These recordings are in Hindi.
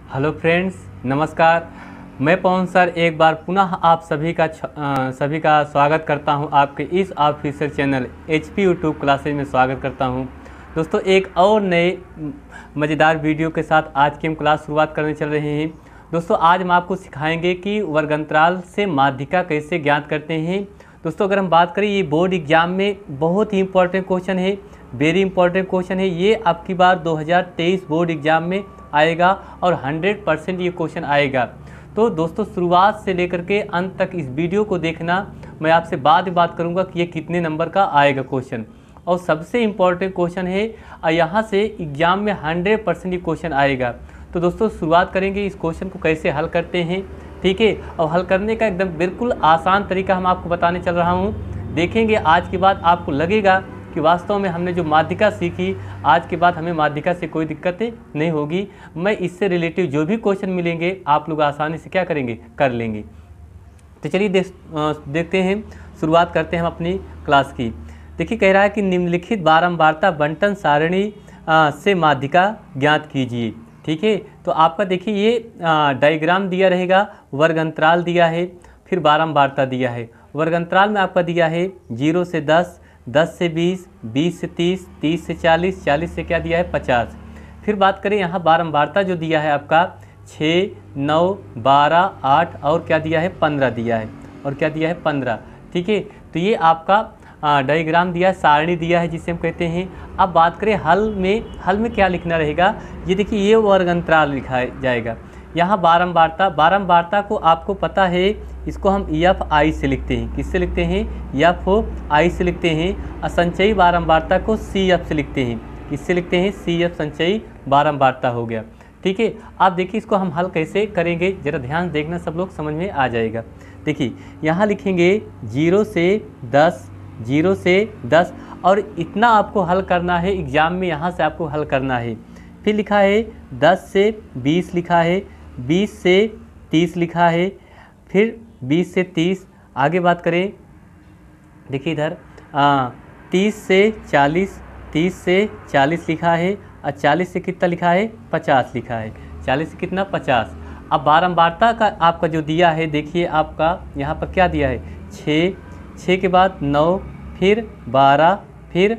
हेलो फ्रेंड्स, नमस्कार। मैं पवन सर एक बार पुनः आप सभी का स्वागत करता हूं आपके इस official channel HP YouTube classes में स्वागत करता हूं। दोस्तों, एक और नए मज़ेदार वीडियो के साथ आज की हम क्लास शुरुआत करने चल रहे हैं। दोस्तों, आज हम आपको सिखाएंगे कि वर्गांतराल से माध्यिका कैसे ज्ञात करते हैं। दोस्तों, अगर हम बात करें, ये बोर्ड एग्जाम में बहुत ही इंपॉर्टेंट क्वेश्चन है, वेरी इंपॉर्टेंट क्वेश्चन है। ये आपकी बार 2023 बोर्ड एग्जाम में आएगा और 100% ये क्वेश्चन आएगा। तो दोस्तों, शुरुआत से लेकर के अंत तक इस वीडियो को देखना। मैं आपसे बाद में बात करूंगा कि ये कितने नंबर का आएगा क्वेश्चन, और सबसे इम्पॉर्टेंट क्वेश्चन है और यहाँ से एग्जाम में 100% ये क्वेश्चन आएगा। तो दोस्तों, शुरुआत करेंगे इस क्वेश्चन को कैसे हल करते हैं, ठीक है। और हल करने का एकदम बिल्कुल आसान तरीका हम आपको बताने चल रहा हूँ। देखेंगे आज के बाद आपको लगेगा कि वास्तव में हमने जो माध्यिका सीखी, आज के बाद हमें माध्यिका से कोई दिक्कतें नहीं होगी। मैं इससे रिलेटिव जो भी क्वेश्चन मिलेंगे आप लोग आसानी से क्या करेंगे, कर लेंगे। तो चलिए देखते हैं, शुरुआत करते हैं हम अपनी क्लास की। देखिए, कह रहा है कि निम्नलिखित बारंबारता बंटन सारणी से माध्यिका ज्ञात कीजिए, ठीक है। तो आपका देखिए ये डायग्राम दिया रहेगा, वर्ग अंतराल दिया है, फिर बारंबारता दिया है। वर्ग अंतराल में आपका दिया है 0 से 10, 10 से 20, 20 से 30, 30 से 40, 40 से क्या दिया है 50। फिर बात करें यहाँ बारंबारता जो दिया है आपका 6, 9, 12, 8 और क्या दिया है 15 दिया है, और क्या दिया है 15, ठीक है। तो ये आपका डायग्राम दिया है, सारणी दिया है जिसे हम कहते हैं। अब बात करें हल में क्या लिखना रहेगा। ये देखिए, ये वर्ग अंतराल लिखा जाएगा। यहाँ बारंबारता को आपको पता है, इसको हम EFI से लिखते हैं। किससे लिखते हैं? FI से लिखते हैं। और संचयी बारंबारता को CF से लिखते हैं। किससे लिखते हैं? CF संचयी बारंबारता हो गया, ठीक है। आप देखिए इसको हम हल कैसे करेंगे, ज़रा ध्यान देखना, सब लोग समझ में आ जाएगा। देखिए यहाँ लिखेंगे 0 से 10, 0 से 10, और इतना आपको हल करना है एग्ज़ाम में, यहाँ से आपको हल करना है। फिर लिखा है 10 से 20 लिखा है, 20 से 30 लिखा है, फिर 20 से 30। आगे बात करें, देखिए इधर 30 से 40, 30 से 40 लिखा है, और 40 से कितना लिखा है 50 लिखा है। 40 से कितना 50। अब बारंबारता का आपका जो दिया है, देखिए आपका यहाँ पर क्या दिया है 6 के बाद 9, फिर 12, फिर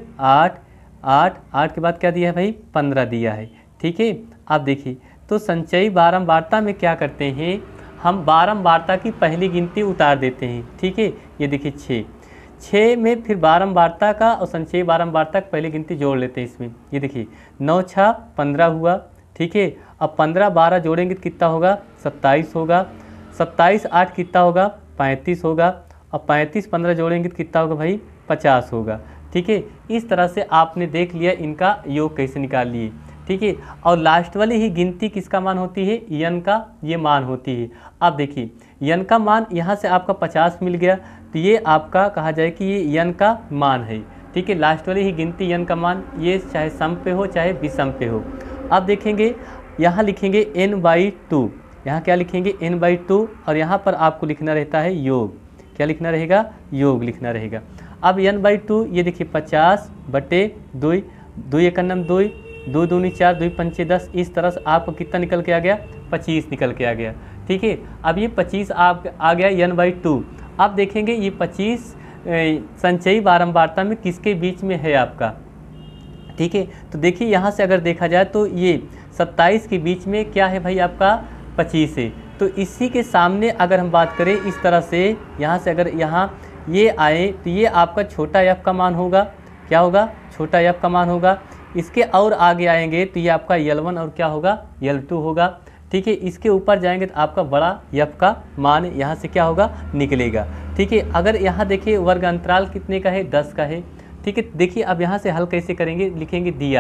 8 के बाद क्या दिया है भाई 15 दिया है, ठीक है। आप देखिए, तो संचयी बारंबारता में क्या करते हैं, हम बारंबारता की पहली गिनती उतार देते हैं, ठीक है। ये देखिए 6 में फिर बारंबारता का और संचयी बारंबारता की पहली गिनती जोड़ लेते हैं इसमें। ये देखिए 9 6 15 हुआ, ठीक है। अब 15 12 जोड़ेंगे तो कितना होगा 27 होगा, 27 8 कितना होगा 35 होगा, और 35 15 जोड़ेंगे तो कितना होगा भाई 50 होगा, ठीक है। इस तरह से आपने देख लिया इनका योग कैसे निकाल लिए, ठीक है। और लास्ट वाली ही गिनती किसका मान होती है, n का ये मान होती है। अब देखिए n का मान यहाँ से आपका 50 मिल गया, तो ये आपका कहा जाए कि ये n का मान है, ठीक है। लास्ट वाली ही गिनती n का मान, ये चाहे सम पे हो चाहे विषम पे हो। अब देखेंगे यहाँ लिखेंगे n/2, यहाँ क्या लिखेंगे n/2, और यहाँ पर आपको लिखना रहता है योग। क्या लिखना रहेगा? योग लिखना रहेगा। अब n/2, ये देखिए 50/2, 2 1 2, 2 दूनी 4, 2 पंचे 10। इस तरह से आपको कितना निकल के आ गया 25 निकल के आ गया, ठीक है। अब ये 25 आप आ गया n/2। अब देखेंगे ये 25 संचयी बारंबारता में किसके बीच में है आपका, ठीक है। तो देखिए यहाँ से अगर देखा जाए तो ये 27 के बीच में क्या है भाई आपका 25 है। तो इसी के सामने अगर हम बात करें इस तरह से, यहाँ से अगर यहाँ ये आए तो ये आपका छोटा f का मान होगा। क्या होगा? छोटा f का मान होगा। इसके और आगे आएंगे तो ये आपका L1 और क्या होगा L2 होगा, ठीक है। इसके ऊपर जाएंगे तो आपका बड़ा f का मान यहाँ से क्या होगा निकलेगा, ठीक है। अगर यहाँ देखिए वर्ग अंतराल कितने का है 10 का है, ठीक है। देखिए अब यहाँ से हल कैसे करेंगे, लिखेंगे दिया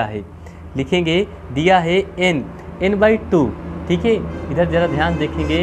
है n/2, ठीक है। इधर ज़रा ध्यान देखेंगे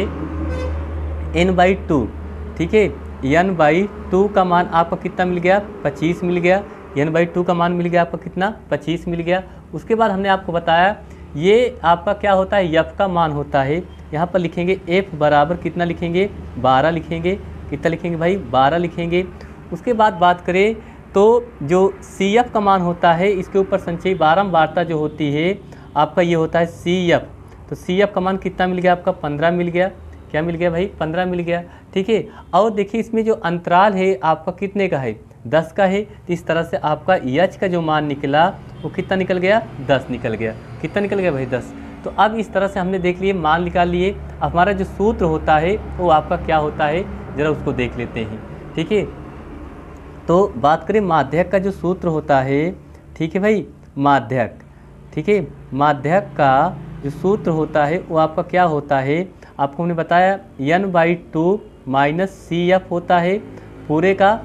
n/2, ठीक है। n/2 का मान आपका कितना मिल गया 25 मिल गया। n/2 का मान मिल गया आपका कितना 25 मिल गया। उसके बाद हमने आपको बताया ये आपका क्या होता है f का मान होता है। यहाँ पर लिखेंगे f बराबर कितना लिखेंगे 12 लिखेंगे। कितना लिखेंगे भाई 12 लिखेंगे। उसके बाद बात करें तो जो CF का मान होता है, इसके ऊपर संचयी बारंबारता जो होती है आपका ये होता है CF। तो तो सी एफ का मान कितना मिल गया आपका 15 मिल गया। क्या मिल गया भाई 15 मिल गया। ठीक है, और देखिए इसमें जो अंतराल है आपका कितने का है 10 का है। तो इस तरह से आपका एच का जो मान निकला वो कितना निकल गया 10 निकल गया। कितना निकल गया भाई 10। तो अब इस तरह से हमने देख लिए मान निकाल लिए। हमारा जो सूत्र होता है वो आपका क्या होता है ज़रा उसको देख लेते हैं। ठीक है, तो बात करें माध्यक का जो सूत्र होता है। ठीक है भाई, माध्यक, ठीक है, माध्यक का जो सूत्र होता है वो आपका क्या होता है, आपको हमने बताया n/2 माइनस सी एफ होता है पूरे का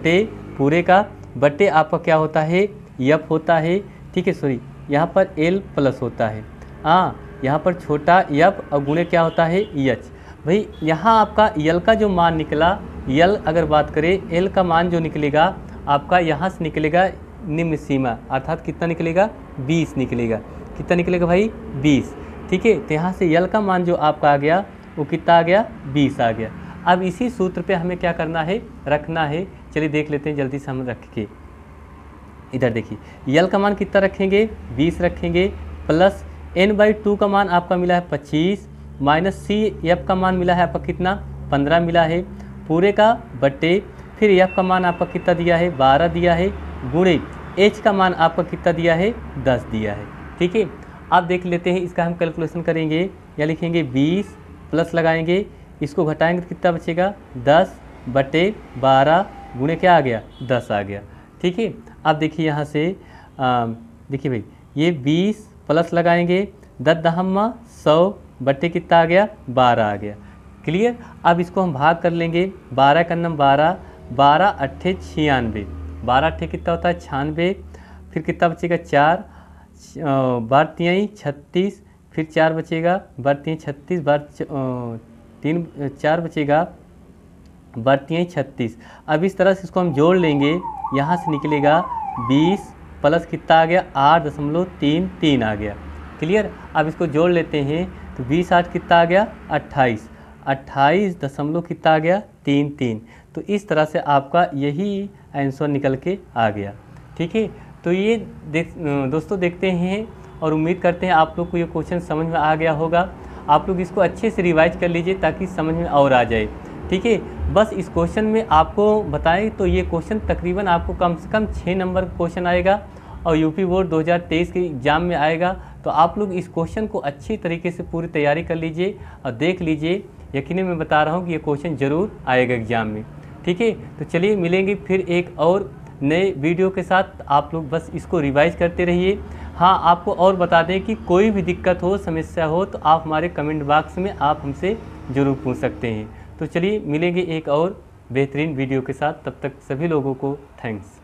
बटे आपका क्या होता है एफ होता है। ठीक है, सॉरी यहाँ पर एल प्लस होता है, हाँ यहाँ पर छोटा एफ और गुणे क्या होता है एच। भाई यहाँ आपका यल का जो मान निकला, यल अगर बात करें एल का मान जो निकलेगा आपका यहाँ से निकलेगा निम्न सीमा, अर्थात कितना निकलेगा 20 निकलेगा। कितना निकलेगा भाई 20। ठीक है, तो यहाँ से यल का मान जो आपका आ गया वो कितना आ गया 20 आ गया। अब इसी सूत्र पे हमें क्या करना है रखना है। चलिए देख लेते हैं जल्दी से हम रख के। इधर देखिए यल का मान कितना रखेंगे 20 रखेंगे, प्लस n/2 का मान आपका मिला है 25, माइनस सी एफ का मान मिला है आपका कितना 15 मिला है पूरे का बटे, फिर एफ का मान आपका कितना दिया है 12 दिया है, गुणे एच का मान आपका कितना दिया है 10 दिया है। ठीक है, अब देख लेते हैं इसका हम कैलकुलेशन करेंगे। या लिखेंगे 20 प्लस लगाएंगे, इसको घटाएंगे तो कितना बचेगा 10 बटे 12 गुणे क्या आ गया 10 आ गया। ठीक है, अब देखिए यहाँ से देखिए भाई ये 20 प्लस लगाएंगे 10 दहम्मा 100 बटे कितना आ गया 12 आ गया। क्लियर। अब इसको हम भाग कर लेंगे, 12 का नम 12, 12 अट्ठे 96, 12 अट्ठे कितना होता है 96, फिर कितना बचेगा 4, 12 36, फिर 4 बचेगा 12 36, 3 4 बचेगा 12 36। अब इस तरह से इसको हम जोड़ लेंगे, यहाँ से निकलेगा 20 प्लस कितना आ गया 8.33 आ गया। क्लियर। अब इसको जोड़ लेते हैं तो 20 8 कितना आ गया 28, 28 दशमलव कितना आ गया 33। तो इस तरह से आपका यही आंसर निकल के आ गया। ठीक है, तो ये दोस्तों देखते हैं और उम्मीद करते हैं आप लोग को ये क्वेश्चन समझ में आ गया होगा। आप लोग इसको अच्छे से रिवाइज कर लीजिए ताकि समझ में और आ जाए। ठीक है, बस इस क्वेश्चन में आपको बताएं तो ये क्वेश्चन तकरीबन आपको कम से कम 6 नंबर का क्वेश्चन आएगा और यूपी बोर्ड 2023 के एग्ज़ाम में आएगा। तो आप लोग इस क्वेश्चन को अच्छी तरीके से पूरी तैयारी कर लीजिए और देख लीजिए। यकीनन मैं बता रहा हूँ कि ये क्वेश्चन ज़रूर आएगा एग्ज़ाम में। ठीक है, तो चलिए मिलेंगे फिर एक और नए वीडियो के साथ। आप लोग बस इसको रिवाइज करते रहिए। हाँ, आपको और बता दें कि कोई भी दिक्कत हो समस्या हो तो आप हमारे कमेंट बॉक्स में आप हमसे ज़रूर पूछ सकते हैं। तो चलिए मिलेंगे एक और बेहतरीन वीडियो के साथ, तब तक सभी लोगों को थैंक्स।